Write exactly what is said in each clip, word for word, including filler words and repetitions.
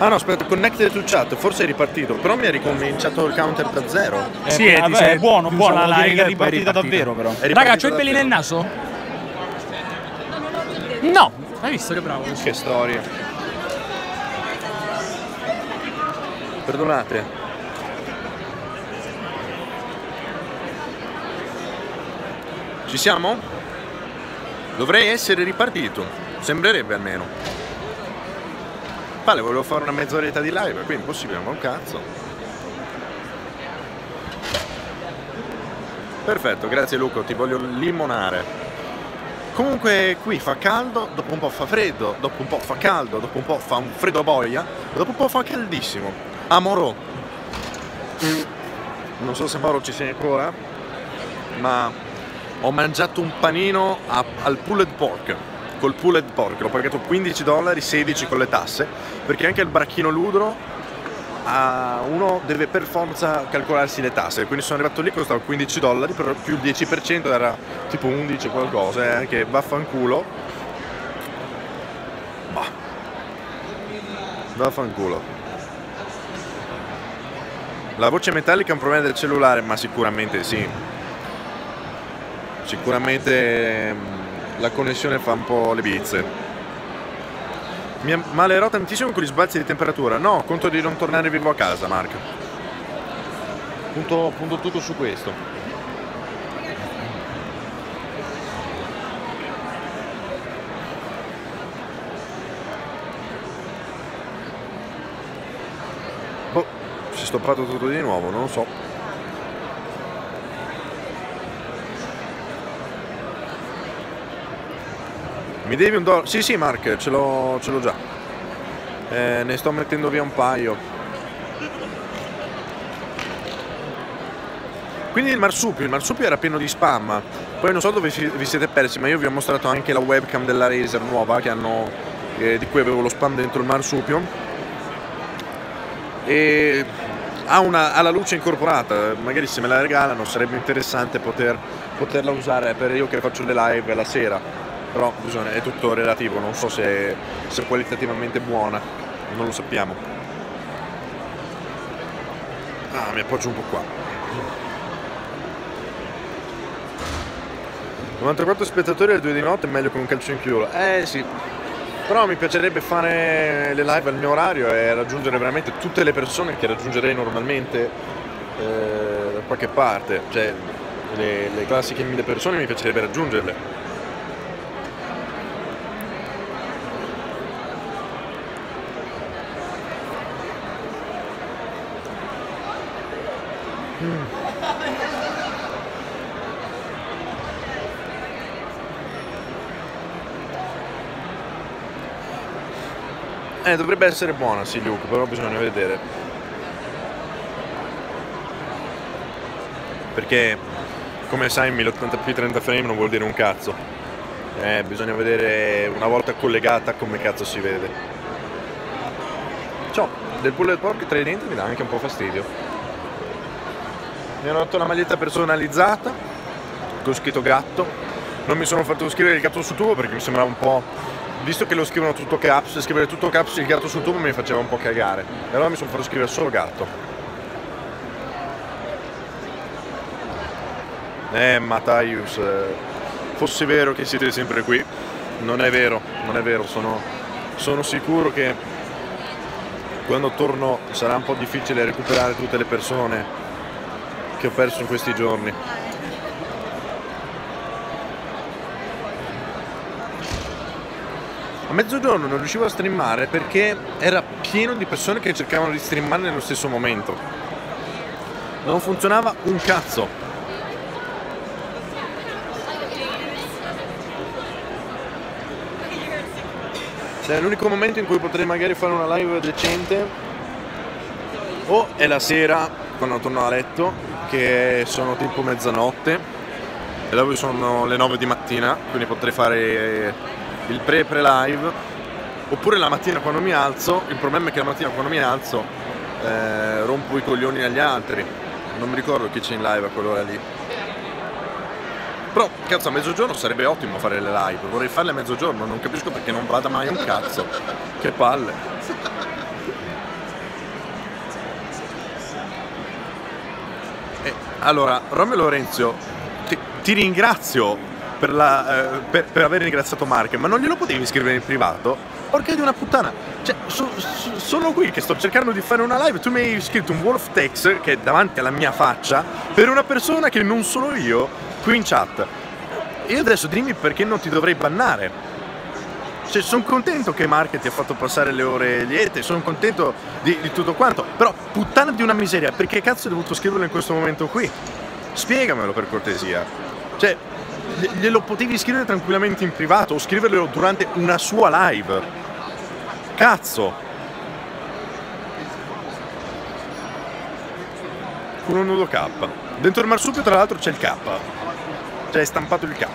Ah no, aspetta, connected to chat, forse è ripartito, però mi ha ricominciato il counter da zero. Eh, sì, è, vabbè, è buono, buono, vuol la dire live che è ripartita davvero però. È ripartito Raga, c'ho i peli davvero. nel naso? No! Hai visto che bravo? Che storia. Perdonate. Ci siamo? Dovrei essere ripartito, sembrerebbe almeno. Vale, volevo fare una mezz'oretta di live, quindi impossibile, ma un cazzo. Perfetto, grazie Luca, ti voglio limonare. Comunque qui fa caldo, dopo un po' fa freddo, dopo un po' fa caldo, dopo un po' fa un freddo a boia, dopo un po' fa caldissimo. A Moro. Non so se Moro ci sia ancora, ma ho mangiato un panino a, al pulled pork. Col pulled pork l'ho pagato quindici dollari, sedici con le tasse, perché anche il bracchino ludro a uno deve per forza calcolarsi le tasse, quindi sono arrivato lì, costava quindici dollari, però più il dieci per cento era tipo undici qualcosa, eh, che vaffanculo. Bah. Vaffanculo. La voce metallica è un problema del cellulare, ma sicuramente sì. Sicuramente la connessione fa un po' le bizze. Mi malerò tantissimo con gli sbalzi di temperatura. No, conto di non tornare vivo a casa, Marco. Punto, punto tutto su questo. Boh, si è stoppato tutto di nuovo, non lo so. Mi devi un dollaro? Sì, sì, Mark, ce l'ho ce l'ho già. Eh, ne sto mettendo via un paio. Quindi il marsupio, il marsupio era pieno di spam. Poi non so dove vi siete persi, ma io vi ho mostrato anche la webcam della Razer nuova che hanno, eh, di cui avevo lo spam dentro il marsupio. E ha, una, ha la luce incorporata, magari se me la regalano sarebbe interessante poter, poterla usare per io che faccio le live la sera. Però bisogna, è tutto relativo, non so se, se è qualitativamente buona, non lo sappiamo. Ah, mi appoggio un po' qua. novantaquattro spettatori alle due di notte è meglio con un calcio in culo. Eh sì, però mi piacerebbe fare le live al mio orario e raggiungere veramente tutte le persone che raggiungerei normalmente eh, da qualche parte. Cioè, le, le classiche mille persone mi piacerebbe raggiungerle. Eh, dovrebbe essere buona, sì, Luke, però bisogna vedere. Perché, come sai, mille ottanta p trenta frame non vuol dire un cazzo. Eh, bisogna vedere una volta collegata come cazzo si vede. Ciò, del pulled pork tra i denti mi dà anche un po' fastidio. Mi hanno dato la maglietta personalizzata con scritto gatto. Non mi sono fatto scrivere il gatto sul tubo perché mi sembrava un po'... Visto che lo scrivono tutto caps, scrivere tutto caps il gatto sul tubo mi faceva un po' cagare. E allora mi sono fatto scrivere solo gatto. Eh, Mataius, eh, fosse vero che siete sempre qui. Non è vero, non è vero, sono, sono sicuro che quando torno sarà un po' difficile recuperare tutte le persone che ho perso in questi giorni. A mezzogiorno non riuscivo a streamare perché era pieno di persone che cercavano di streamare nello stesso momento. Non funzionava un cazzo. Cioè, l'unico momento in cui potrei magari fare una live decente o è la sera quando torno a letto, che sono tipo mezzanotte e dopo sono le nove di mattina, quindi potrei fare il pre-pre-live, oppure la mattina quando mi alzo. Il problema è che la mattina quando mi alzo eh, rompo i coglioni agli altri. Non mi ricordo chi c'è in live a quell'ora lì. Però cazzo, a mezzogiorno sarebbe ottimo fare le live. Vorrei farle a mezzogiorno, non capisco perché non vada mai un cazzo. Che palle. Allora, Romeo Lorenzio, ti, ti ringrazio per, la, eh, per, per aver ringraziato Mark, ma non glielo potevi scrivere in privato? Porca di una puttana, cioè, so, so, sono qui che sto cercando di fare una live, tu mi hai scritto un wall of text che è davanti alla mia faccia per una persona che non sono io qui in chat. E adesso dimmi perché non ti dovrei bannare. Cioè, sono contento che Mark ti ha fatto passare le ore liete, sono contento di, di tutto quanto, però puttana di una miseria, perché cazzo hai dovuto scriverlo in questo momento qui? Spiegamelo per cortesia. Cioè, glielo potevi scrivere tranquillamente in privato o scriverlo durante una sua live. Cazzo! Uno nudo K. Dentro il marsupio tra l'altro c'è il K. Cioè è stampato il K.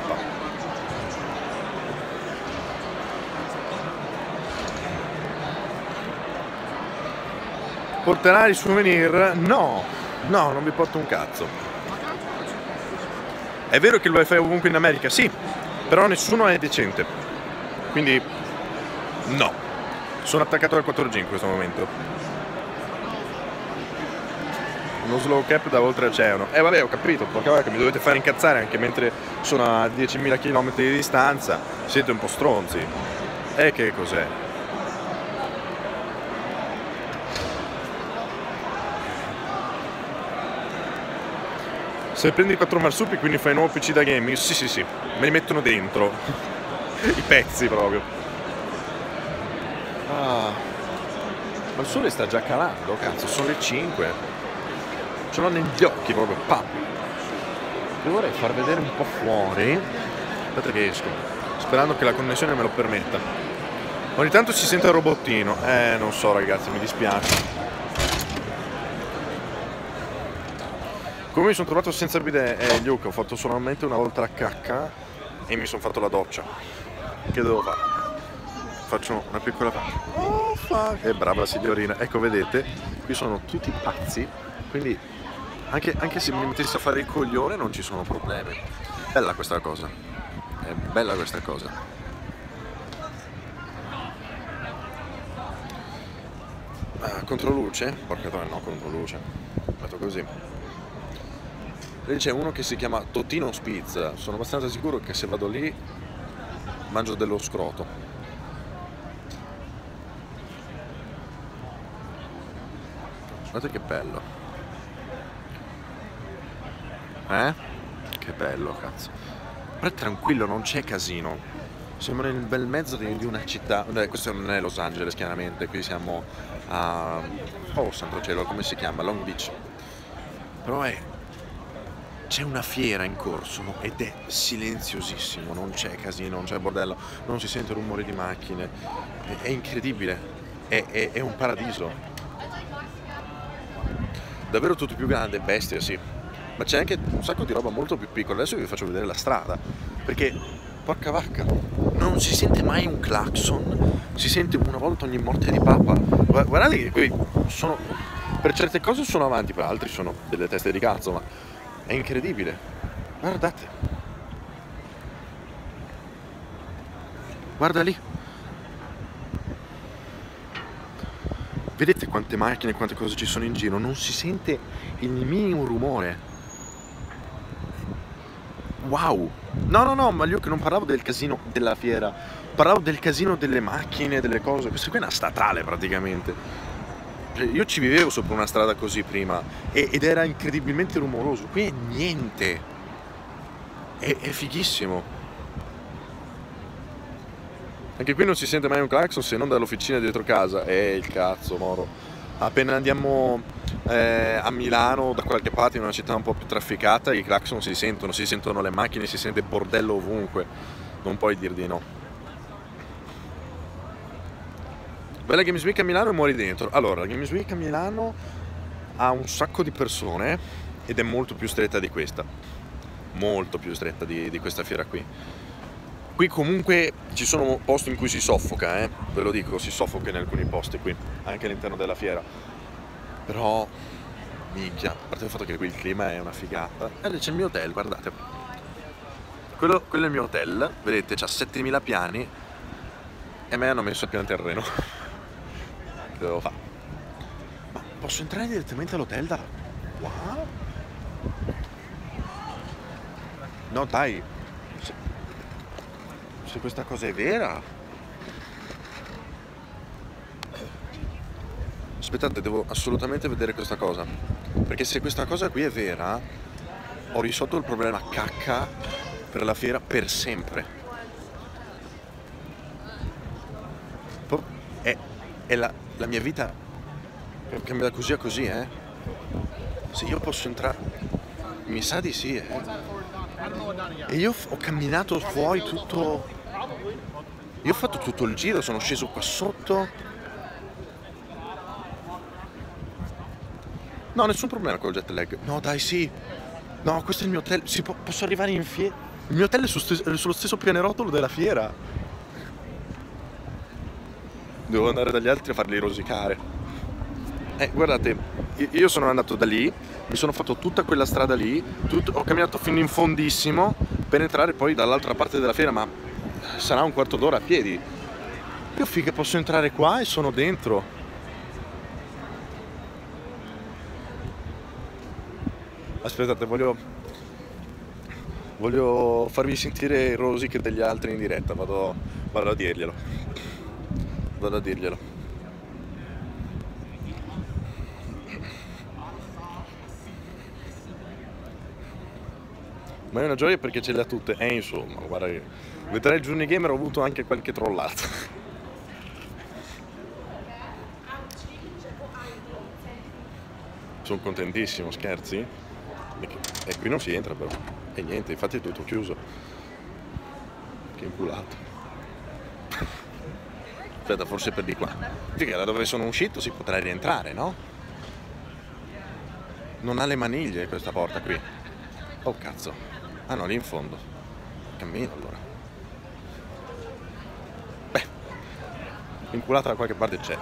Porterai i souvenir? No, no, non vi porto un cazzo. È vero che il wifi è ovunque in America, sì, però nessuno è decente. Quindi, no. Sono attaccato al quattro G in questo momento. Uno slow cap da oltre oceano. Eh vabbè, ho capito, porca vacca, mi dovete fare incazzare anche mentre sono a diecimila chilometri di distanza. Siete un po' stronzi. E che cos'è? Se prendi quattro marsupi quindi fai un nuovo P C da gaming? Sì sì sì, me li mettono dentro. I pezzi proprio. Ah. Ma il sole sta già calando, cazzo, sono le cinque. Ce l'ho negli occhi proprio, pa. Io vorrei far vedere un po' fuori. Aspetta che esco, sperando che la connessione me lo permetta. Ogni tanto si sente il robottino. Eh, non so ragazzi, mi dispiace. Come mi sono trovato senza bidet, eh, Luke, ho fatto solamente una volta la cacca e mi sono fatto la doccia. Che devo fare? Faccio una piccola faccia. Oh fuck, è brava la signorina. Ecco, vedete, qui sono tutti pazzi, quindi anche, anche se mi mettessi a fare il coglione non ci sono problemi. Bella questa cosa, è bella questa cosa. Ah, controluce? Porca troia, no, controluce. Metto così. Lì c'è uno che si chiama Totino Spitz, sono abbastanza sicuro che se vado lì mangio dello scroto. Guardate che bello. Eh? Che bello, cazzo. Però è tranquillo, non c'è casino. Siamo nel bel mezzo di, di una città. Beh, questo non è Los Angeles, chiaramente. Qui siamo a... oh, santo cielo, come si chiama? Long Beach. Però è... c'è una fiera in corso ed è silenziosissimo, non c'è casino, non c'è bordello, non si sente rumore di macchine, è, è incredibile, è, è, è un paradiso. Davvero tutto più grande, bestia sì, ma c'è anche un sacco di roba molto più piccola. Adesso vi faccio vedere la strada, perché porca vacca, non si sente mai un clacson, si sente una volta ogni morte di papa. Guardate che qui sono, per certe cose sono avanti, per altri sono delle teste di cazzo, ma è incredibile, guardate, guarda lì, vedete quante macchine, quante cose ci sono in giro, non si sente il minimo rumore. Wow, no no no, ma io che non parlavo del casino della fiera, parlavo del casino delle macchine, delle cose. Questa qui è una statale praticamente. Io ci vivevo sopra una strada così prima ed era incredibilmente rumoroso. Qui è niente, è, è fighissimo. Anche qui non si sente mai un clacson se non dall'officina dietro casa. Eh, il cazzo, moro. Appena andiamo eh, a Milano, da qualche parte, in una città un po' più trafficata, i clacson si sentono, si sentono le macchine, si sente bordello ovunque. Non puoi dir di no. Bella Games Week a Milano e muori dentro. Allora, la Games Week a Milano ha un sacco di persone ed è molto più stretta di questa. Molto più stretta di, di questa fiera qui. Qui comunque ci sono posti in cui si soffoca, eh? Ve lo dico, si soffoca in alcuni posti qui, anche all'interno della fiera. Però, minchia, a parte il fatto che qui il clima è una figata. E lì c'è il mio hotel, guardate. Quello, quello è il mio hotel, vedete, c'ha settemila piani e a me hanno messo il piano terreno. Che devo fare? Ma posso entrare direttamente all'hotel da qua? No dai, se, se questa cosa è vera. Aspettate, devo assolutamente vedere questa cosa. Perché se questa cosa qui è vera, ho risolto il problema cacca per la fiera per sempre. Po- È, è la, la mia vita è cambiata così a così, eh. Se io posso entrare, mi sa di sì, eh. E io f- ho camminato fuori tutto. Io ho fatto tutto il giro, sono sceso qua sotto. No, nessun problema col jet lag. No, dai, sì. No, questo è il mio hotel. Si può- posso arrivare in fiera. Il mio hotel è, su stes- è sullo stesso pianerottolo della fiera. Devo andare dagli altri a farli rosicare. Eh, guardate, i- io sono andato da lì, mi sono fatto tutta quella strada lì, tut- ho camminato fino in fondissimo per entrare poi dall'altra parte della fiera, ma sarà un quarto d'ora a piedi. Io figa, posso entrare qua e sono dentro. Aspettate, voglio, voglio farvi sentire i rosiche degli altri in diretta, vado, vado a dirglielo. Vado a dirglielo. Ma è una gioia perché ce le ha tutte. E insomma, guarda che vedrai il Journey Gamer ho avuto anche qualche trollata. Sono contentissimo, scherzi? E, che- e qui non si entra però. E niente, infatti è tutto chiuso. Che inculato. Aspetta, forse per di qua. Figa, da dove sono uscito si potrà rientrare, no? Non ha le maniglie questa porta qui. Oh cazzo. Ah no, lì in fondo. Cammino allora. Beh, inculata da qualche parte c'è.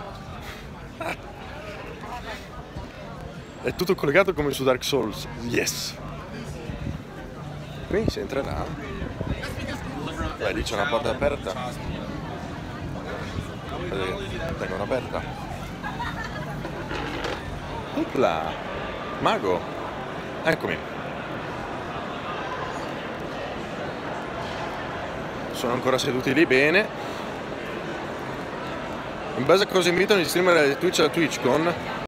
È tutto collegato come su Dark Souls. Yes. Qui si entrerà. Beh, lì c'è una porta aperta. Eh, Tengono aperta. Opla. Mago. Eccomi. Sono ancora seduti lì bene. In base a cosa invitano gli streamer di Twitch alla TwitchCon,